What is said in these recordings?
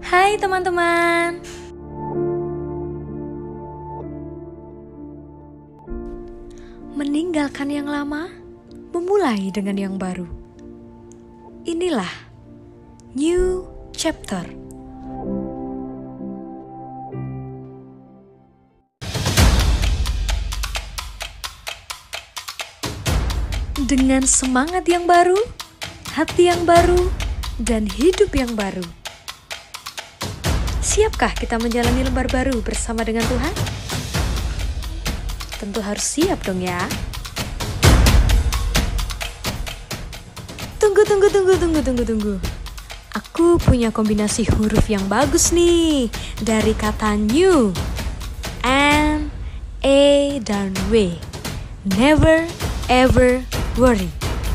Hai teman-teman. Meninggalkan yang lama, memulai dengan yang baru. Inilah New Chapter. Dengan semangat yang baru, hati yang baru, dan hidup yang baru. Siapkah kita menjalani lembar baru bersama dengan Tuhan? Tentu harus siap dong ya. Tunggu. Aku punya kombinasi huruf yang bagus nih. Dari kata new, N, A, dan W. Never, ever worry.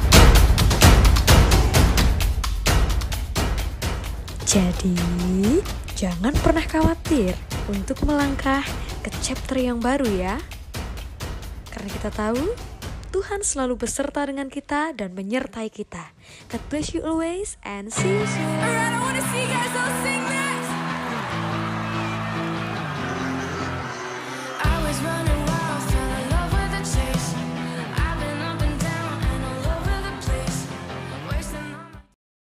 Jadi, jangan pernah khawatir untuk melangkah ke chapter yang baru ya. Karena kita tahu, Tuhan selalu beserta dengan kita dan menyertai kita. God bless you always and see you soon.